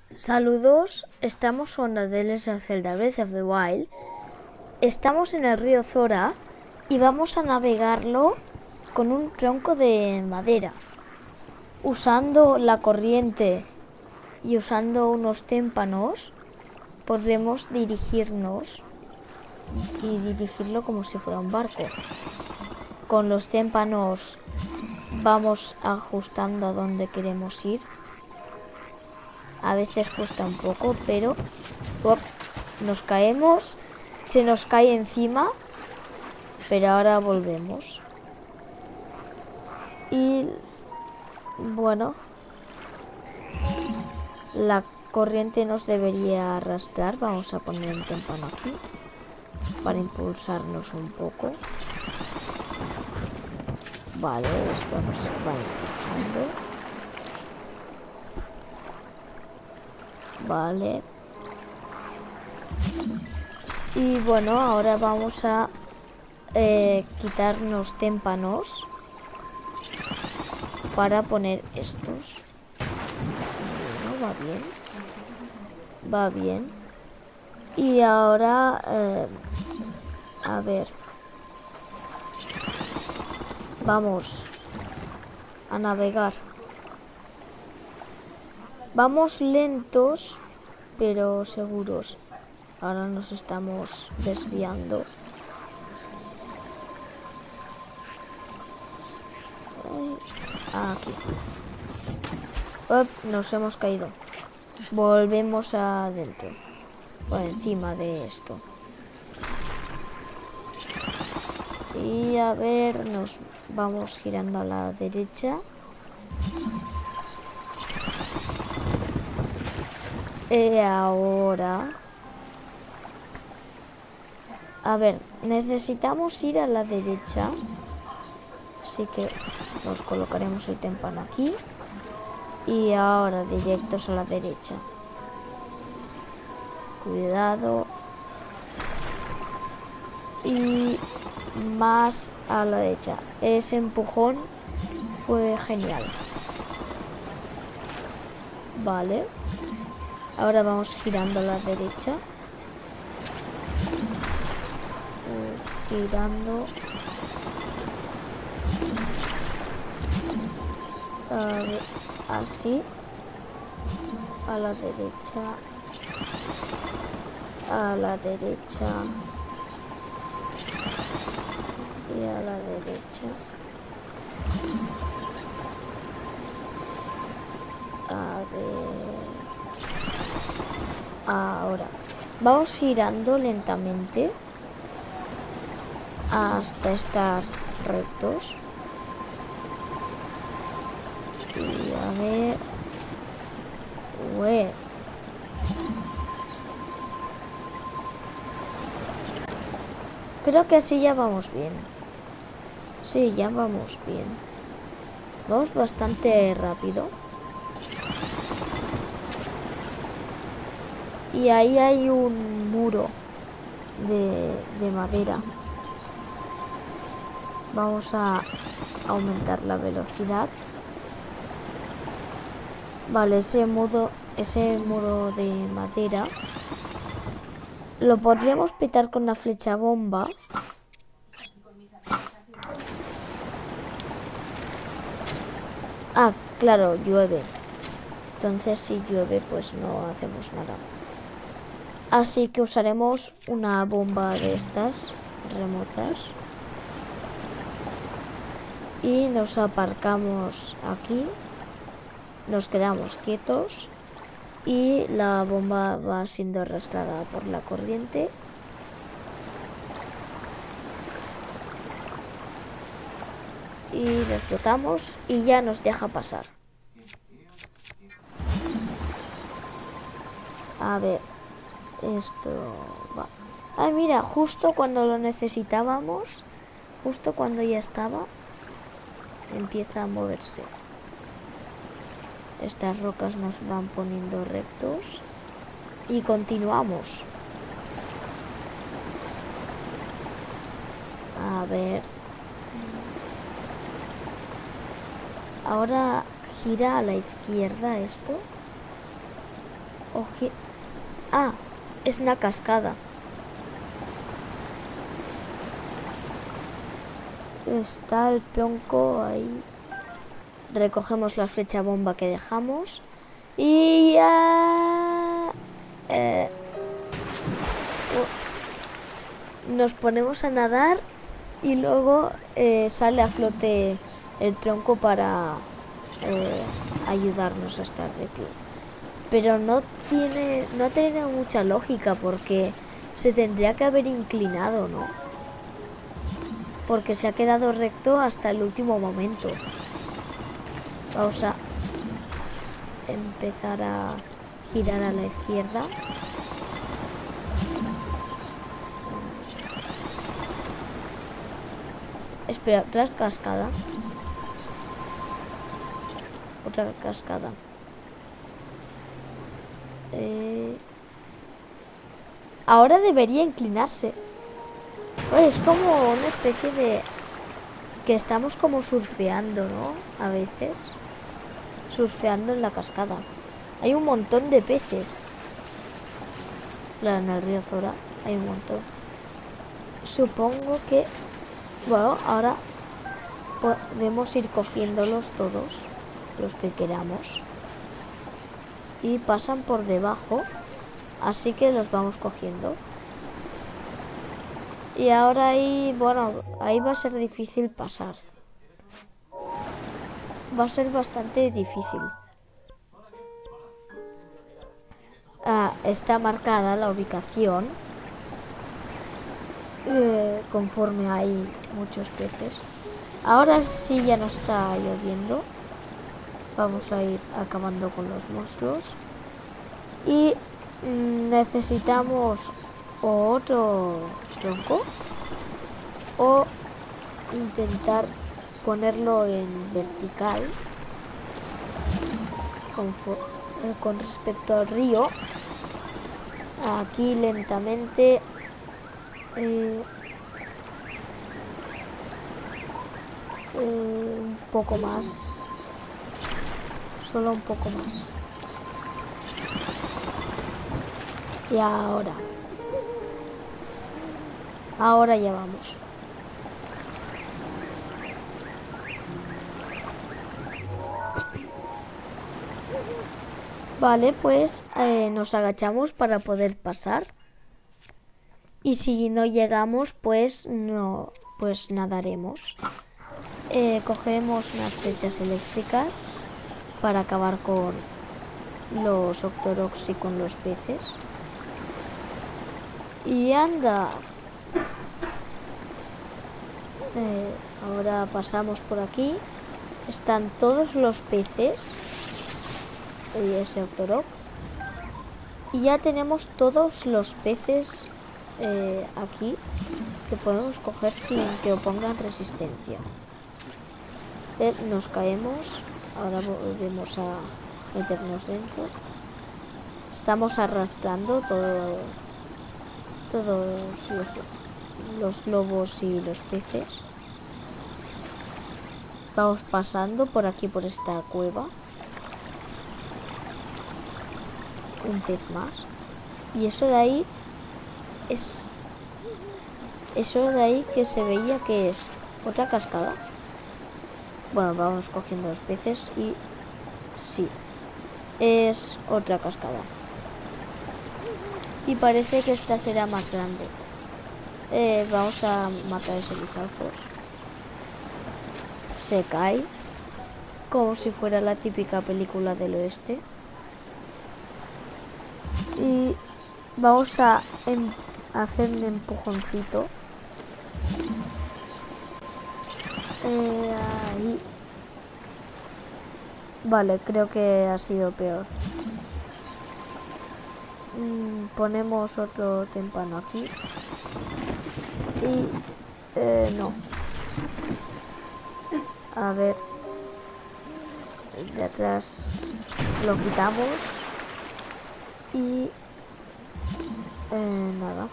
Saludos, estamos con la The Legend of Zelda Breath of the Wild. Estamos en el río Zora y vamos a navegarlo con un tronco de madera. Usando la corriente y usando unos témpanos podremos dirigirnos y dirigirlo como si fuera un barco. Con los témpanos vamos ajustando a donde queremos ir. A veces cuesta un poco, pero nos caemos, se nos cae encima, pero ahora volvemos. Y bueno, la corriente nos debería arrastrar. Vamos a poner un témpano aquí para impulsarnos un poco. Vale, esto nos va impulsando. Vale. Y bueno, ahora vamos a quitarnos témpanos para poner estos. Bueno, va bien. Va bien. Y ahora, a ver. Vamos a navegar. Vamos lentos, pero seguros. Ahora nos estamos desviando. Aquí. Nos hemos caído. Volvemos adentro. Por encima de esto. Y a ver, nos vamos girando a la derecha. Ahora, a ver, necesitamos ir a la derecha, así que nos colocaremos el témpano aquí y ahora directos a la derecha. Cuidado. Y más a la derecha. Ese empujón fue genial. Vale. Ahora vamos girando a la derecha. Girando. Así. A la derecha. A la derecha. Y a la derecha. A ver. Ahora vamos girando lentamente hasta estar rectos. Y a ver. Creo que así ya vamos bien. Sí, ya vamos bien. Vamos bastante rápido. Y ahí hay un muro de madera. Vamos a aumentar la velocidad. Vale, ese muro de madera lo podríamos petar con una flecha bomba. Ah, claro, llueve. Entonces si llueve pues no hacemos nada. Así que usaremos una bomba de estas remotas. Y nos aparcamos aquí. Nos quedamos quietos. Y la bomba va siendo arrastrada por la corriente. Y lo explotamos y ya nos deja pasar. A ver. Esto va. Ay, mira, justo cuando lo necesitábamos, justo cuando ya estaba, empieza a moverse. Estas rocas nos van poniendo rectos y continuamos. A ver. Ahora gira a la izquierda esto. Ah, es una cascada. Está el tronco ahí. Recogemos la flecha bomba que dejamos. Y ya... nos ponemos a nadar y luego sale a flote el tronco para ayudarnos a estar de pie. Pero no tiene mucha lógica porque se tendría que haber inclinado, ¿no? Porque se ha quedado recto hasta el último momento. Vamos a empezar a girar a la izquierda. Espera, otra cascada. Otra cascada. Ahora debería inclinarse. Oye, es como una especie de... que estamos como surfeando, ¿no? A veces. Surfeando en la cascada. Hay un montón de peces. Claro, en el río Zora hay un montón. Supongo que... bueno, ahora podemos ir cogiéndolos todos, los que queramos. Y pasan por debajo, así que los vamos cogiendo. Y ahora ahí, bueno, ahí va a ser difícil pasar. Va a ser bastante difícil. Está marcada la ubicación conforme hay muchos peces. Ahora sí ya no está lloviendo. Vamos a ir acabando con los monstruos. Y necesitamos otro tronco o intentar ponerlo en vertical con respecto al río. Aquí lentamente un poco más, solo un poco más. Y ahora ya vamos. Vale, pues nos agachamos para poder pasar. Y si no llegamos, pues no, pues nadaremos. Cogeremos unas flechas eléctricas para acabar con los Octoroks y con los peces. Y anda. Ahora pasamos por aquí. Están todos los peces y ese Octorok. Y ya tenemos todos los peces aquí que podemos coger sin que opongan resistencia. Nos caemos. Ahora volvemos a meternos dentro. Estamos arrastrando todos los globos y los peces. Vamos pasando por aquí, por esta cueva. Un pez más. Y eso de ahí es... eso de ahí que se veía que es otra cascada. Bueno, vamos cogiendo los peces y... sí, es otra cascada. Y parece que esta será más grande. Vamos a matar ese Lizalfos. Se cae como si fuera la típica película del oeste. Y vamos a hacer un empujoncito. Ahí. Vale, creo que ha sido peor. Ponemos otro témpano aquí. Y... no. A ver. De atrás lo quitamos. Y... nada.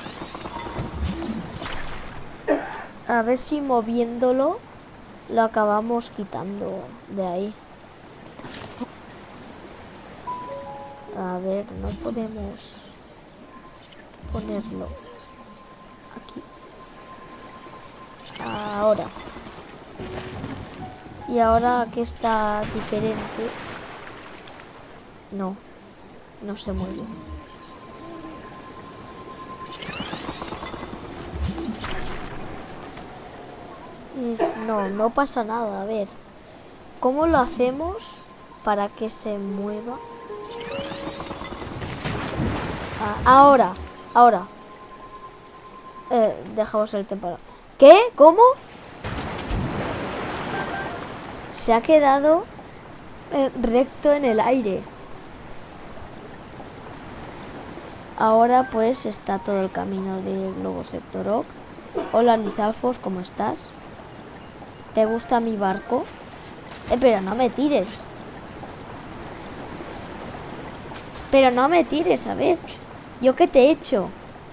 A ver si moviéndolo lo acabamos quitando de ahí. A ver, no podemos ponerlo aquí. Ahora. Y ahora que está diferente. No, no se mueve. Y no pasa nada. A ver, ¿cómo lo hacemos para que se mueva? Ahora. Dejamos el temporal. ¿Qué? ¿Cómo? Se ha quedado recto en el aire. Ahora pues está todo el camino de Globosectorok. Hola Lizalfos, ¿cómo estás? ¿Te gusta mi barco? Pero no me tires. Pero no me tires, a ver. ¿Yo qué te he hecho?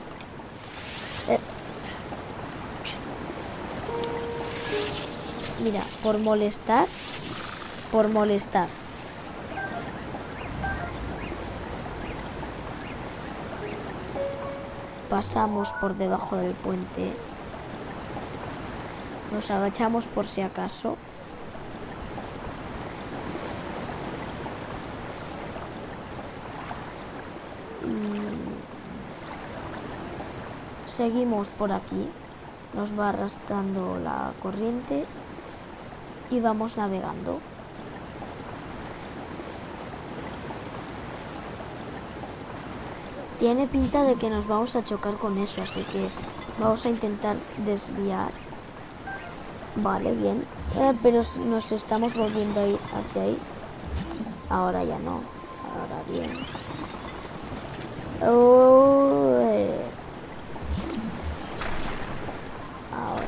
Mira, por molestar. Pasamos por debajo del puente. Nos agachamos por si acaso. Y seguimos por aquí. Nos va arrastrando la corriente. Y vamos navegando. Tiene pinta de que nos vamos a chocar con eso, así que vamos a intentar desviar. Vale, bien. Pero nos estamos volviendo a ir hacia ahí. Ahora ya no. Ahora bien. Ahora.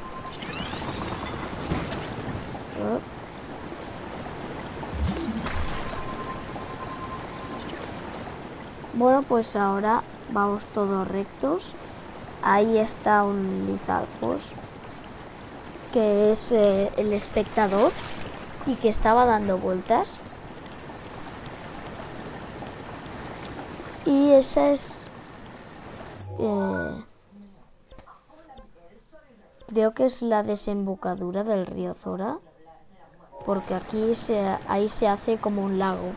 Bueno, pues ahora vamos todos rectos. Ahí está un Lizalfos, que es el espectador y que estaba dando vueltas. Y esa es... creo que es la desembocadura del río Zora, porque aquí ahí se hace como un lago.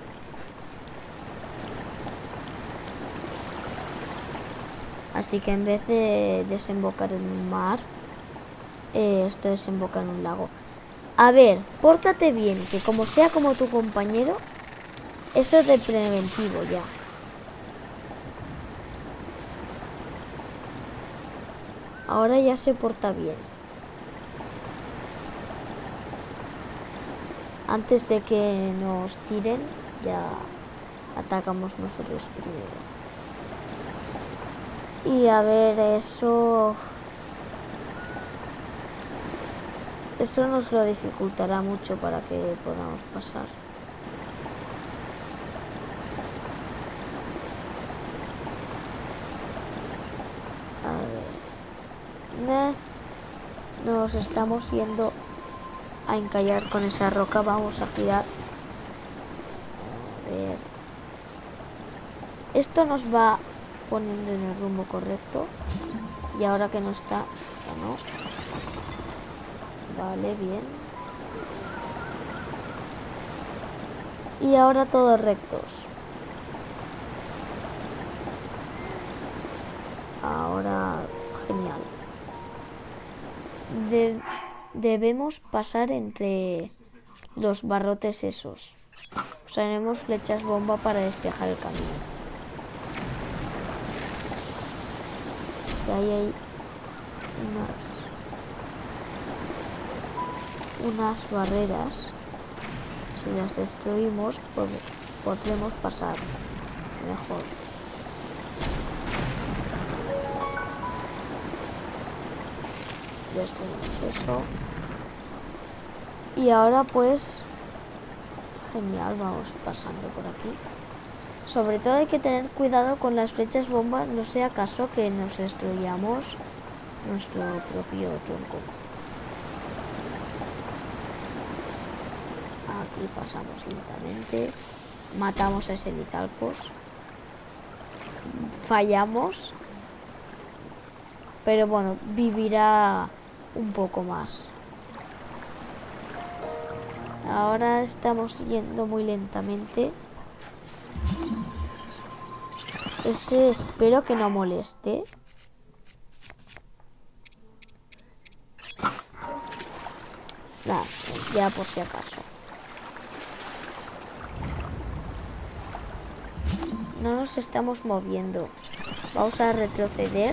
Así que en vez de desembocar en un mar, esto desemboca en un lago. A ver, pórtate bien, que como sea como tu compañero, eso es de preventivo ya. Ahora ya se porta bien. Antes de que nos tiren, ya atacamos nosotros primero. Y a ver, eso nos lo dificultará mucho para que podamos pasar. A ver. Nos estamos yendo a encallar con esa roca. Vamos a girar. A ver. Esto nos va poniendo en el rumbo correcto. Y ahora que no está, ya no. Vale, bien. Y ahora todos rectos. Ahora, genial. Debemos pasar entre los barrotes esos. Usaremos flechas bomba para despejar el camino. Y ahí hay unas barreras. Si las destruimos, podremos pasar mejor. Destruimos eso. Y ahora pues genial, vamos pasando por aquí. Sobre todo hay que tener cuidado con las flechas bombas, no sea caso que nos destruyamos nuestro propio tronco. Aquí pasamos lentamente. matamos a ese Lizalfos. Fallamos. Pero bueno, vivirá un poco más. Ahora estamos yendo muy lentamente. Ese espero que no moleste. Nada, ya por si acaso. No nos estamos moviendo. Vamos a retroceder.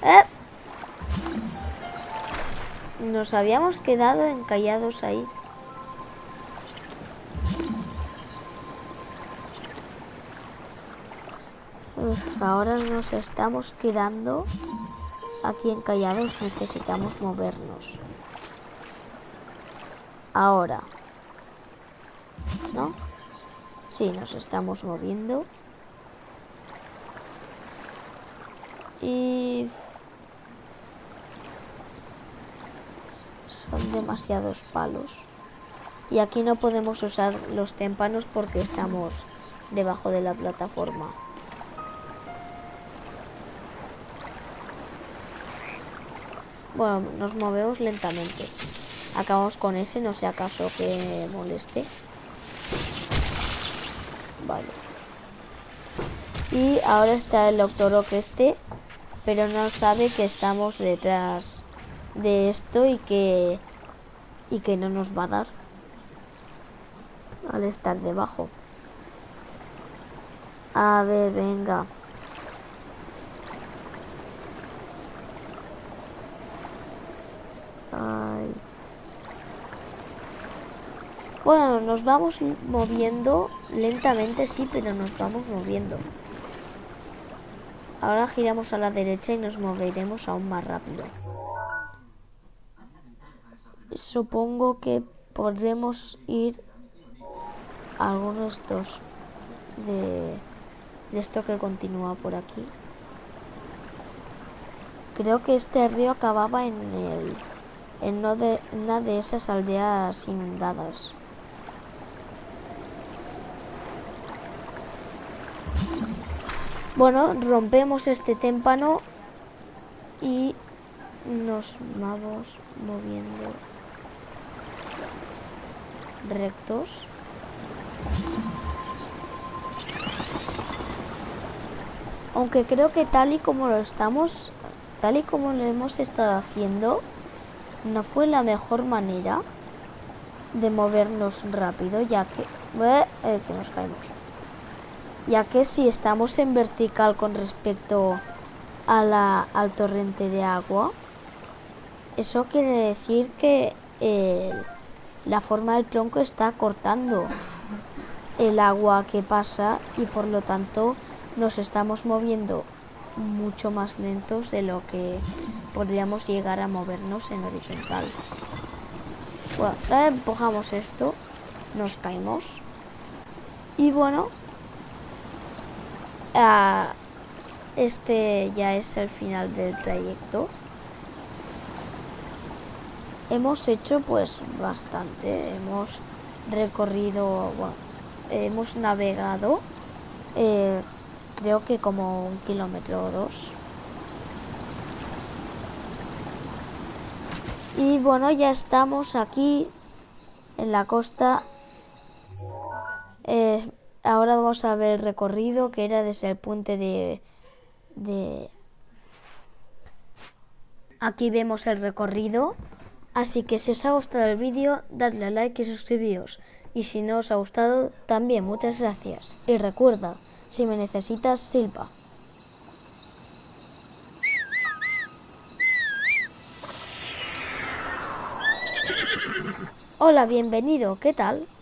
Nos habíamos quedado encallados ahí. Ahora nos estamos quedando aquí encallados. Necesitamos movernos. Ahora. ¿No? Sí, nos estamos moviendo. Y... son demasiados palos. Y aquí no podemos usar los témpanos porque estamos debajo de la plataforma. Bueno, nos movemos lentamente. Acabamos con ese, no sé acaso que moleste. Vale. Y ahora está el Doctor Oak pero no sabe que estamos detrás de esto y que no nos va a dar al estar debajo. A ver, venga. Ay. Bueno, nos vamos moviendo lentamente, sí, pero nos vamos moviendo. Ahora giramos a la derecha y nos moveremos aún más rápido. Supongo que podremos ir a alguno de estos de esto que continúa por aquí. Creo que este río acababa en una de esas aldeas inundadas. Bueno, rompemos este témpano y nos vamos moviendo rectos. Aunque creo que tal y como lo hemos estado haciendo, no fue la mejor manera de movernos rápido, ya que nos caemos. Ya que si estamos en vertical con respecto al torrente de agua, eso quiere decir que la forma del tronco está cortando el agua que pasa y por lo tanto nos estamos moviendo mucho más lentos de lo que podríamos llegar a movernos en horizontal. Bueno, ahora empujamos esto, nos caemos y bueno, este ya es el final del trayecto. Hemos hecho pues bastante, hemos recorrido, bueno, hemos navegado creo que como 1 kilómetro o 2. Y bueno, ya estamos aquí en la costa. Ahora vamos a ver el recorrido que era desde el puente de... Aquí vemos el recorrido. Así que si os ha gustado el vídeo, dadle a like y suscribíos. Y si no os ha gustado, también muchas gracias. Y recuerda, si me necesitas, silba. Hola, bienvenido, ¿qué tal?